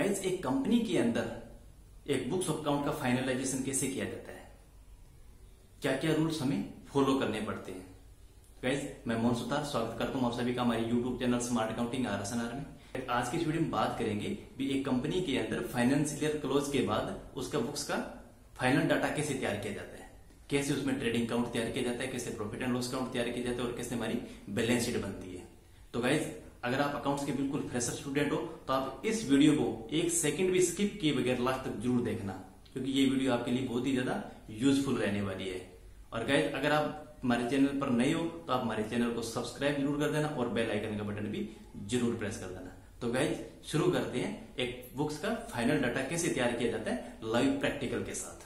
Guys एक company के अंदर एक बुक्स ऑफ अकाउंट का फाइनलाइजेशन कैसे किया जाता है, क्या क्या रूल्स हमें फॉलो करने पड़ते हैं। गाइज मैं मोहन सुतार स्वागत करता हूं आप सभी का हमारे YouTube channel smart accounting RSNR में। आज की इस वीडियो में बात करेंगे भी एक कंपनी के अंदर फाइनेंशियल क्लोज के बाद उसका बुक्स का फाइनल डाटा कैसे तैयार किया जाता है, कैसे उसमें ट्रेडिंग अकाउंट तैयार किया जाता है, कैसे प्रॉफिट एंड लॉस अकाउंट तैयार किया जाता है और कैसे हमारी बैलेंस शीट बनती है। तो गाइज अगर आप अकाउंट्स के बिल्कुल फ्रेशर स्टूडेंट हो तो आप इस वीडियो को एक सेकंड भी स्किप किए बगैर लास्ट तक जरूर देखना, क्योंकि ये वीडियो आपके लिए बहुत ही ज्यादा यूजफुल रहने वाली है। और गाइज अगर आप हमारे चैनल पर नए हो तो आप हमारे चैनल को सब्सक्राइब जरूर कर देना और बेल आइकन का बटन भी जरूर प्रेस कर देना। तो गाइज शुरू करते हैं एक बुक्स का फाइनल डाटा कैसे तैयार किया जाता है लाइव प्रैक्टिकल के साथ।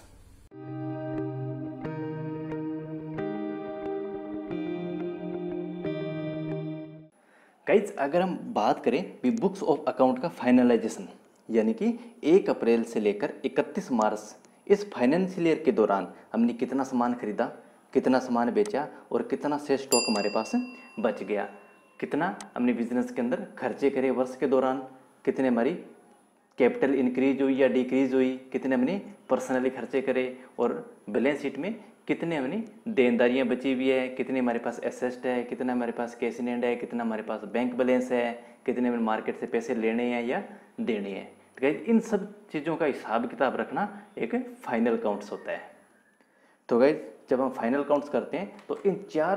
गाइज अगर हम बात करें भी बुक्स ऑफ अकाउंट का फाइनलाइजेशन यानी कि 1 अप्रैल से लेकर 31 मार्च इस फाइनेंशियल ईयर के दौरान हमने कितना सामान खरीदा, कितना सामान बेचा और कितना से स्टॉक हमारे पास बच गया, कितना हमने बिजनेस के अंदर खर्चे करे वर्ष के दौरान, कितने हमारी कैपिटल इंक्रीज हुई या डिक्रीज हुई, कितने हमने पर्सनली खर्चे करे और बैलेंस शीट में कितने हमने देनदारियां बची हुई है, कितने हमारे पास एसेट है, कितना हमारे पास कैश इन हैंड है, कितना हमारे पास बैंक बैलेंस है, कितने हमें मार्केट से पैसे लेने हैं या देने हैं। तो गाइस इन सब चीज़ों का हिसाब किताब रखना एक फाइनल अकाउंट्स होता है। तो गाइस जब हम फाइनल अकाउंट्स करते हैं तो इन 4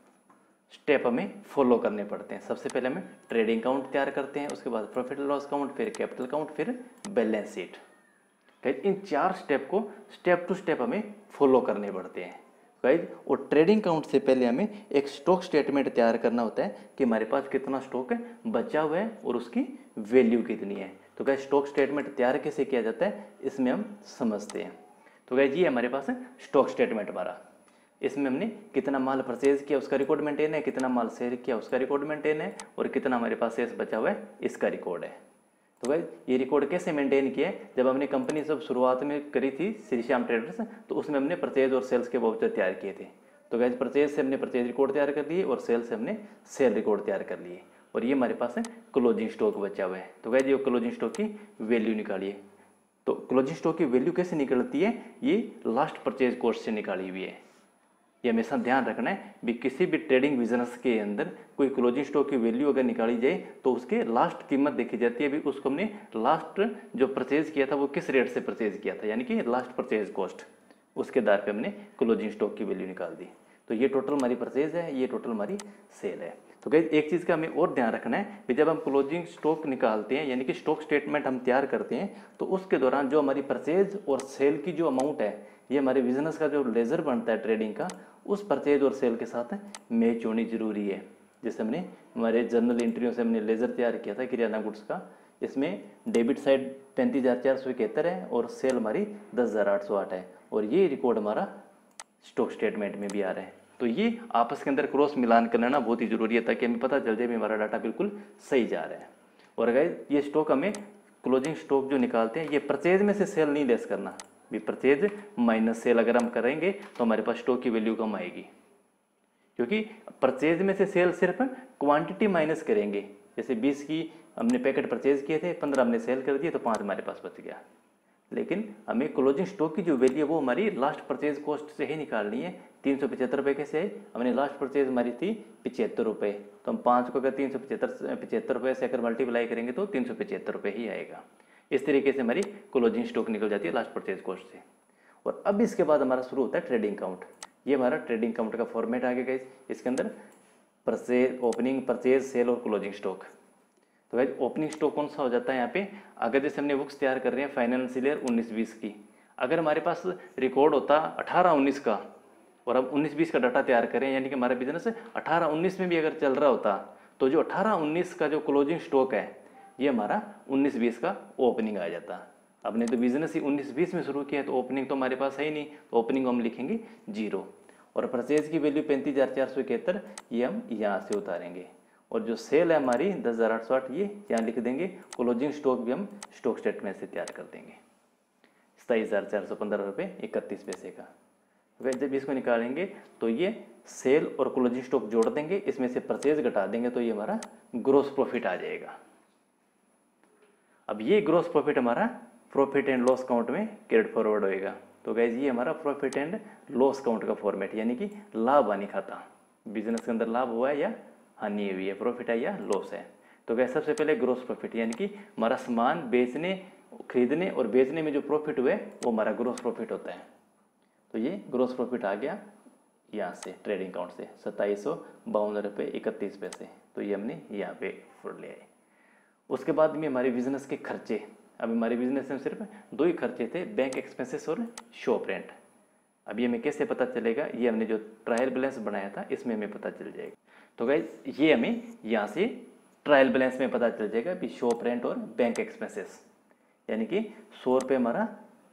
स्टेप हमें फॉलो करने पड़ते हैं। सबसे पहले हमें ट्रेडिंग अकाउंट तैयार करते हैं, उसके बाद प्रॉफिट लॉस अकाउंट, फिर कैपिटल अकाउंट, फिर बैलेंस शीट। गाइस इन 4 स्टेप को स्टेप टू स्टेप हमें फॉलो करने पड़ते हैं। गाइस और ट्रेडिंग अकाउंट से पहले हमें एक स्टॉक स्टेटमेंट तैयार करना होता है कि हमारे पास कितना स्टॉक है बचा हुआ है और उसकी वैल्यू कितनी है। तो गाइस स्टॉक स्टेटमेंट तैयार कैसे किया जाता है इसमें हम समझते हैं। तो गाइस ये हमारे पास है स्टॉक स्टेटमेंट हमारा। इसमें हमने कितना माल परचेज किया उसका रिकॉर्ड मेंटेन है, कितना माल सेल किया उसका रिकॉर्ड मेंटेन है और कितना हमारे पास शेष बचा हुआ है इसका रिकॉर्ड है। तो गाइस ये रिकॉर्ड कैसे मेंटेन किया है, जब हमने कंपनी सब शुरुआत में करी थी श्री श्याम ट्रेडर्स तो उसमें हमने परचेज और सेल्स के वाउचर तैयार किए थे। तो गाइस परचेज से हमने परचेज रिकॉर्ड तैयार कर लिए और सेल से हमने सेल रिकॉर्ड तैयार कर लिए और ये हमारे पास है क्लोजिंग स्टॉक बचा हुआ है। तो गाइस ये क्लोजिंग स्टॉक की वैल्यू निकालिए। तो क्लोजिंग स्टॉक की वैल्यू कैसे निकलती है, ये लास्ट परचेज कॉस्ट से निकाली हुई है। ये हमेशा ध्यान रखना है भी किसी भी ट्रेडिंग बिजनेस के अंदर कोई क्लोजिंग स्टॉक की वैल्यू अगर निकाली जाए तो उसके लास्ट कीमत देखी जाती है भी उसको हमने लास्ट जो परचेज किया था वो किस रेट से परचेज किया था, यानी कि लास्ट परचेज कॉस्ट, उसके आधार पे हमने क्लोजिंग स्टॉक की वैल्यू निकाल दी। तो ये टोटल हमारी परचेज है, ये टोटल हमारी सेल है। तो गाइस एक चीज़ का हमें और ध्यान रखना है कि जब हम क्लोजिंग स्टॉक निकालते हैं यानी कि स्टॉक स्टेटमेंट हम तैयार करते हैं तो उसके दौरान जो हमारी परचेज और सेल की जो अमाउंट है ये हमारे बिजनेस का जो लेजर बनता है ट्रेडिंग का उस परचेज और सेल के साथ मैच होनी जरूरी है। जैसे हमने हमारे जर्नल एंट्रियों से हमने लेजर तैयार किया था किराना गुड्स का, इसमें डेबिट साइड 35,471 है और सेल हमारी 10,808 है और ये रिकॉर्ड हमारा स्टॉक स्टेटमेंट में भी आ रहा है। तो ये आपस के अंदर क्रॉस मिलान कर लेना बहुत ही जरूरी है ताकि हमें पता चल जाए भी हमारा डाटा बिल्कुल सही जा रहा है। और गाइस ये स्टॉक हमें क्लोजिंग स्टॉक जो निकालते हैं ये परचेज में से सेल नहीं लेस करना भी, परचेज माइनस सेल अगर हम करेंगे तो हमारे पास स्टॉक की वैल्यू कम आएगी, क्योंकि परचेज में से सेल सिर्फ क्वांटिटी माइनस करेंगे। जैसे 20 की हमने पैकेट परचेज किए थे, 15 हमने सेल कर दिए तो 5 हमारे पास बच गया। लेकिन हमें क्लोजिंग स्टॉक की जो वैल्यू है वो हमारी लास्ट परचेज कॉस्ट से ही निकालनी है। 375 रुपये कैसे है, हमने लास्ट परचेज हमारी थी 75 रुपये, तो हम 5 को अगर 375 रुपये से अगर मल्टीप्लाई करेंगे तो 375 रुपये ही आएगा। इस तरीके से हमारी क्लोजिंग स्टॉक निकल जाती है लास्ट परचेज कॉस्ट से। और अब इसके बाद हमारा शुरू होता है ट्रेडिंग अकाउंट। ये हमारा ट्रेडिंग अकाउंट का फॉर्मेट आ गया गाइस। इसके अंदर परचेज, ओपनिंग, परचेज, सेल और क्लोजिंग स्टॉक। तो गाइस ओपनिंग स्टॉक कौन सा हो जाता है यहाँ पे, अगर जैसे हमने बुक्स तैयार कर रहे हैं फाइनेंशियल ईयर 19-20 की, अगर हमारे पास रिकॉर्ड होता 18-19 का और अब 19-20 का डाटा तैयार करें यानी कि हमारा बिजनेस 18-19 में भी अगर चल रहा होता तो जो 18-19 का जो क्लोजिंग स्टॉक है ये हमारा 19-20 का ओपनिंग आ जाता। अपने तो बिजनेस ही 19-20 में शुरू किया तो ओपनिंग तो हमारे पास है ही नहीं, तो ओपनिंग हम लिखेंगे 0 और परचेज की वैल्यू 35,471 ये हम यहाँ से उतारेंगे और जो सेल है हमारी 10,808 ये यहाँ लिख देंगे। क्लोजिंग स्टॉक भी हम स्टॉक स्टेटमेंट से तैयार कर देंगे 27,415 रुपये 31 पैसे का। वह जब इसको निकालेंगे तो ये सेल और क्लोजिंग स्टॉक जोड़ देंगे, इसमें से परचेज घटा देंगे तो ये हमारा ग्रोस प्रॉफिट आ जाएगा। अब ये ग्रॉस प्रॉफिट हमारा प्रॉफिट एंड लॉस अकाउंट में कैरिड फॉरवर्ड होएगा। तो गाइज ये हमारा प्रॉफिट एंड लॉस अकाउंट का फॉर्मेट, यानी कि लाभ हानि खाता, बिजनेस के अंदर लाभ हुआ है या हानि हुई है, प्रॉफिट है या लॉस है। तो गाइज सबसे पहले ग्रॉस प्रॉफिट, यानी कि हमारा सामान बेचने, खरीदने और बेचने में जो प्रॉफिट हुए वो हमारा ग्रॉस प्रॉफिट होता है। तो ये ग्रॉस प्रॉफिट आ गया यहाँ से ट्रेडिंग अकाउंट से 2752 रुपये 31 पैसे। तो ये हमने यहाँ पे फोड़ लिया है। उसके बाद में हमारे बिजनेस के खर्चे, अब हमारे बिजनेस में सिर्फ दो ही खर्चे थे, बैंक एक्सपेंसेस और शॉप रेंट। अब ये हमें कैसे पता चलेगा, ये हमने जो ट्रायल बैलेंस बनाया था इसमें हमें पता चल जाएगा। तो गाइज ये हमें यहाँ से ट्रायल बैलेंस में पता चल जाएगा कि शॉप रेंट और बैंक एक्सपेंसेस, यानी कि 100 रुपये हमारा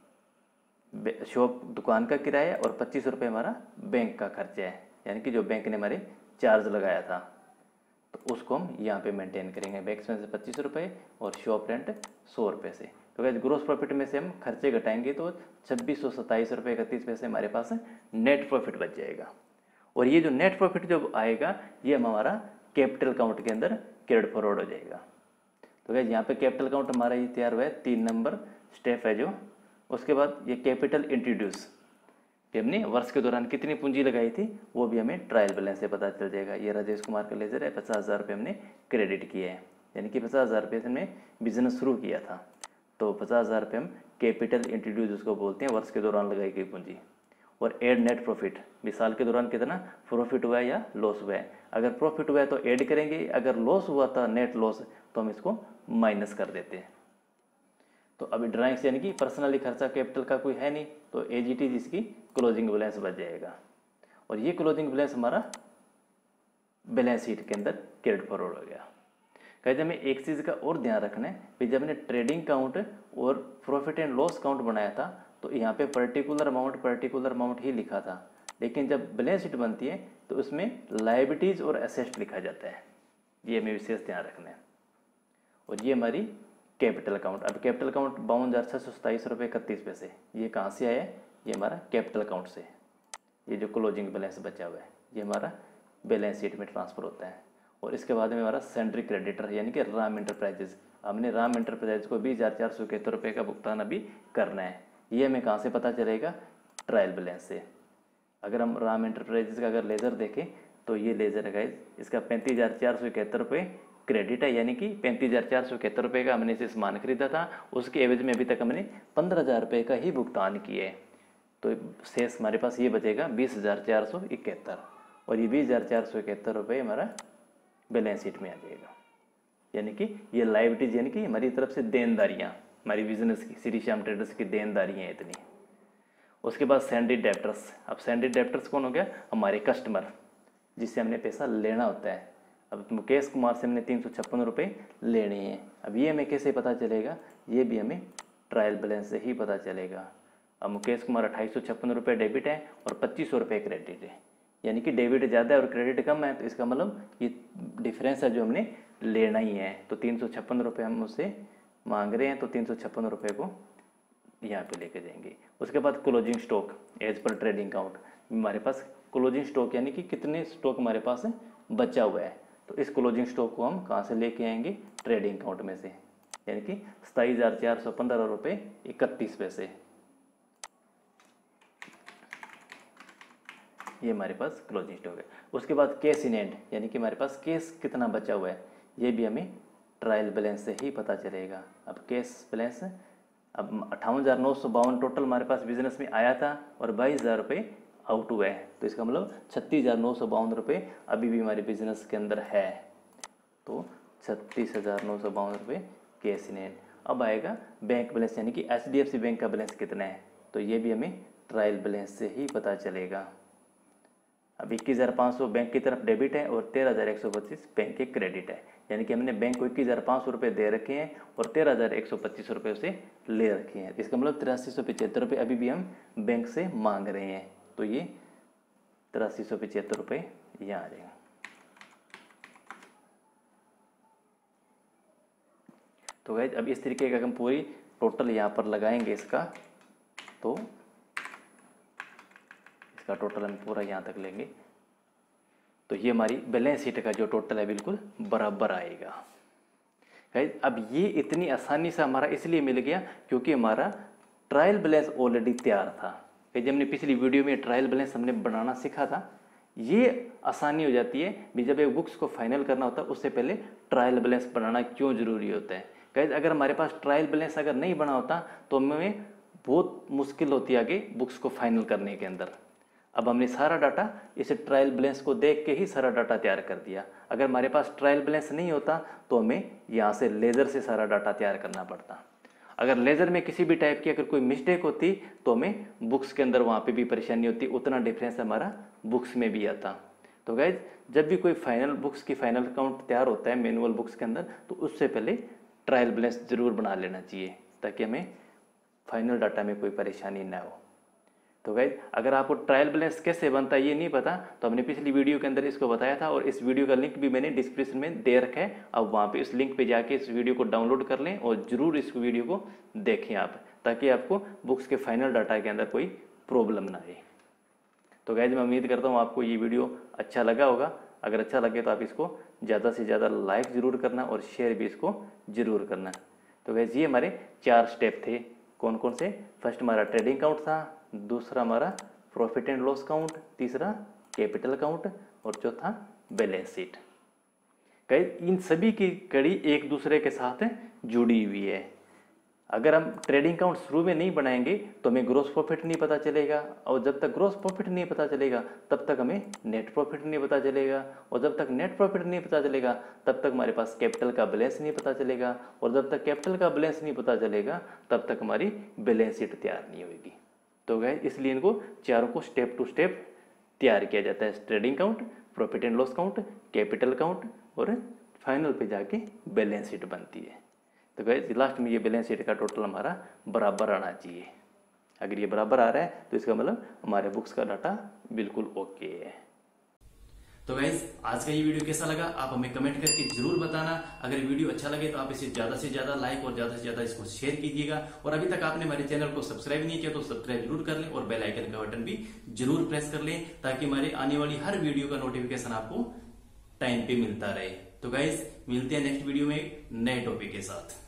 शॉप दुकान का किराया और 25 रुपये हमारा बैंक का खर्चा है, यानी कि जो बैंक ने हमारे चार्ज लगाया था, तो उसको हम यहाँ पे मेंटेन करेंगे। बैंक एक्सपेंस 25 रुपये और शॉप रेंट 100 रुपये से। तो वैसे ग्रोस प्रॉफिट में से हम खर्चे घटाएंगे तो 2627 रुपये 31 पैसे हमारे पास नेट प्रॉफिट बच जाएगा। और ये जो नेट प्रॉफिट जो आएगा ये हमारा कैपिटल अकाउंट के अंदर कैरिड फॉरवर्ड हो जाएगा। तो वैसे यहाँ पे कैपिटल अकाउंट हमारा ये तैयार हुआ है, 3 नंबर स्टेप है जो। उसके बाद ये कैपिटल इंट्रोड्यूस, कि हमने वर्ष के दौरान कितनी पूंजी लगाई थी वो भी हमें ट्रायल बैलेंस से पता चल जाएगा। ये राजेश कुमार का लेजर है, 50,000 रुपये हमने क्रेडिट किए हैं, यानी कि 50,000 रुपये से हमने बिजनेस शुरू किया था। तो 50,000 रुपये हम कैपिटल इंट्रोड्यूस उसको बोलते हैं, वर्ष के दौरान लगाई गई पूंजी। और एड नेट प्रॉफिट, साल के दौरान कितना प्रॉफिट हुआ है या लॉस हुआ है। अगर प्रॉफिट हुआ है तो ऐड करेंगे, अगर लॉस हुआ था नेट लॉस तो हम इसको माइनस कर देते हैं। तो अभी ड्राइंग्स यानी कि पर्सनली खर्चा कैपिटल का कोई है नहीं, तो एज इट इज इसकी क्लोजिंग बैलेंस बच जाएगा। और ये क्लोजिंग बैलेंस हमारा बैलेंस शीट के अंदर कैरिड फॉरवर्ड हो गया। कहते हमें एक चीज़ का और ध्यान रखना है कि जब हमने ट्रेडिंग अकाउंट और प्रॉफिट एंड लॉस अकाउंट बनाया था तो यहाँ पे पर्टिकुलर अमाउंट ही लिखा था, लेकिन जब बैलेंस शीट बनती है तो उसमें लायबिलिटीज और एसेट लिखा जाता है। ये हमें विशेष ध्यान रखना है। और ये हमारी कैपिटल अकाउंट, अब कैपिटल अकाउंट 52,627 रुपये 31 पैसे, ये कहाँ से आया है, ये हमारा कैपिटल अकाउंट से। ये जो क्लोजिंग बैलेंस बचा हुआ है ये हमारा बैलेंस शीट में ट्रांसफर होता है। और इसके बाद में हमारा सेंट्री क्रेडिटर यानी कि राम इंटरप्राइजेज, हमने राम इंटरप्राइजेज को 20,471 रुपये का भुगतान अभी करना है। ये हमें कहाँ से पता चलेगा, ट्रायल बैलेंस से। अगर हम राम इंटरप्राइजेज का अगर लेजर देखें तो ये लेजर है गाइस, इसका 35,471 रुपये क्रेडिट है, यानी कि 35,471 रुपये का हमने इसे सामान खरीदा था, उसके एवज में अभी तक हमने 15,000 रुपये का ही भुगतान किए। तो शेष हमारे पास ये बचेगा 20,471, और ये 20,471 रुपये हमारा बैलेंस शीट में आ जाएगा। यानी कि ये लायबिलिटीज यानी कि हमारी तरफ से देनदारियाँ, हमारी बिजनेस की श्री श्याम ट्रेडर्स की देनदारियाँ इतनी। उसके बाद सैंडी डेप्टर्स, अब सैंडी डेप्टर्स कौन हो गया, हमारे कस्टमर जिससे हमने पैसा लेना होता है। अब मुकेश कुमार से हमने 356 रुपये लेने हैं। अब ये हमें कैसे पता चलेगा, ये भी हमें ट्रायल बैलेंस से ही पता चलेगा। अब मुकेश कुमार 2856 रुपये डेबिट है और 2500 रुपये क्रेडिट है, यानी कि डेबिट ज़्यादा है और क्रेडिट कम है, तो इसका मतलब ये डिफरेंस है जो हमने लेना ही है। तो 356 रुपये हम उससे मांग रहे हैं, तो 356 रुपये को यहाँ पे लेके जाएंगे। उसके बाद क्लोजिंग स्टॉक एज पर ट्रेडिंग अकाउंट, हमारे पास क्लोजिंग स्टॉक यानी कि कितने स्टॉक हमारे पास बचा हुआ है, तो इस क्लोजिंग स्टॉक को हम कहाँ से लेके आएंगे, ट्रेडिंग अकाउंट में से, यानी कि 27,415 रुपये 31 पैसे। ये हमारे पास क्लोजिंग स्टॉक है। उसके बाद कैश इन हैंड यानी कि हमारे पास कैश कितना बचा हुआ है, ये भी हमें ट्रायल बैलेंस से ही पता चलेगा। अब कैश बैलेंस अब 58,952 टोटल हमारे पास बिजनेस में आया था और 22,000 रुपये आउट हुआ है, तो इसका मतलब 36,952 रुपये अभी भी हमारे बिजनेस के अंदर है। तो 36,952 रुपये कैश इन हैंड। अब आएगा बैंक बैलेंस यानी कि HDFC बैंक का बैलेंस कितना है, तो ये भी हमें ट्रायल बैलेंस से ही पता चलेगा। अब 21,500 बैंक की तरफ डेबिट है और 13,125 बैंक के क्रेडिट है, यानी कि हमने बैंक को 21,500 रुपये दे रखे हैं और 13,125 रुपये उसे ले रखे हैं। इसका मतलब 8375 रुपये अभी भी हम बैंक से मांग रहे हैं, तो ये 8375 रुपये यहाँ आ जाएगा। तो गाइस अब इस तरीके का हम पूरी टोटल यहाँ पर लगाएंगे इसका, तो इसका टोटल हम पूरा यहाँ तक लेंगे, तो ये हमारी बैलेंस शीट का जो टोटल है बिल्कुल बराबर आएगा। गाइज अब ये इतनी आसानी से हमारा इसलिए मिल गया क्योंकि हमारा ट्रायल बैलेंस ऑलरेडी तैयार था। जब हमने पिछली वीडियो में ट्रायल बैलेंस हमने बनाना सीखा था, ये आसानी हो जाती है भी जब एक बुक्स को फाइनल करना होता है उससे पहले ट्रायल बैलेंस बनाना क्यों जरूरी होता है। गाइज अगर हमारे पास ट्रायल बैलेंस अगर नहीं बना होता तो हमें बहुत मुश्किल होती है आगे बुक्स को फाइनल करने के अंदर। अब हमने सारा डाटा इस ट्रायल बैलेंस को देख के ही सारा डाटा तैयार कर दिया। अगर हमारे पास ट्रायल बैलेंस नहीं होता तो हमें यहाँ से लेज़र से सारा डाटा तैयार करना पड़ता। अगर लेज़र में किसी भी टाइप की अगर कोई मिस्टेक होती तो हमें बुक्स के अंदर वहाँ पे भी परेशानी होती, उतना डिफरेंस हमारा बुक्स में भी आता। तो गाइज जब भी कोई फाइनल बुक्स की फाइनल अकाउंट तैयार होता है मैनुअल बुक्स के अंदर तो उससे पहले ट्रायल बैलेंस जरूर बना लेना चाहिए ताकि हमें फाइनल डाटा में कोई परेशानी ना हो। तो गाइज अगर आपको ट्रायल बैलेंस कैसे बनता है ये नहीं पता तो हमने पिछली वीडियो के अंदर इसको बताया था और इस वीडियो का लिंक भी मैंने डिस्क्रिप्शन में दे रखा है। अब वहाँ पे इस लिंक पे जाके इस वीडियो को डाउनलोड कर लें और ज़रूर इस वीडियो को देखें आप, ताकि आपको बुक्स के फाइनल डाटा के अंदर कोई प्रॉब्लम ना आए। तो गाइज मैं उम्मीद करता हूँ आपको ये वीडियो अच्छा लगा होगा। अगर अच्छा लगे तो आप इसको ज़्यादा से ज़्यादा लाइक ज़रूर करना और शेयर भी इसको ज़रूर करना। तो गाइज ये हमारे 4 स्टेप थे। कौन कौन से? फर्स्ट हमारा ट्रेडिंग अकाउंट था, दूसरा हमारा प्रॉफिट एंड लॉस अकाउंट, तीसरा कैपिटल अकाउंट और चौथा बैलेंस शीट। गाइस इन सभी की कड़ी एक दूसरे के साथ जुड़ी हुई है। अगर हम ट्रेडिंग अकाउंट शुरू में नहीं बनाएंगे तो हमें ग्रॉस प्रॉफिट नहीं पता चलेगा और जब तक ग्रॉस प्रॉफिट नहीं पता चलेगा तब तक हमें नेट प्रॉफिट नहीं पता चलेगा और जब तक नेट प्रॉफिट नहीं पता चलेगा तब तक हमारे पास कैपिटल का बैलेंस नहीं पता चलेगा और जब तक कैपिटल का बैलेंस नहीं पता चलेगा तब तक हमारी बैलेंस शीट तैयार नहीं होगी। तो गाइस इसलिए इनको चारों को स्टेप टू स्टेप तैयार किया जाता है। Trading account, profit and loss account, capital account और फाइनल पे जाके बैलेंस शीट बनती है। तो गाइस लास्ट में ये बैलेंस शीट का टोटल हमारा बराबर आना चाहिए। अगर ये बराबर आ रहा है तो इसका मतलब हमारे बुक्स का डाटा बिल्कुल ओके है। तो गाइस आज का ये वीडियो कैसा लगा आप हमें कमेंट करके जरूर बताना। अगर वीडियो अच्छा लगे तो आप इसे ज्यादा से ज्यादा लाइक और ज्यादा से ज्यादा इसको शेयर कीजिएगा और अभी तक आपने हमारे चैनल को सब्सक्राइब नहीं किया तो सब्सक्राइब जरूर कर लें और बेल आइकन का बटन भी जरूर प्रेस कर लें ताकि हमारे आने वाली हर वीडियो का नोटिफिकेशन आपको टाइम पे मिलता रहे। तो गाइस मिलते हैं नेक्स्ट वीडियो में नए टॉपिक के साथ।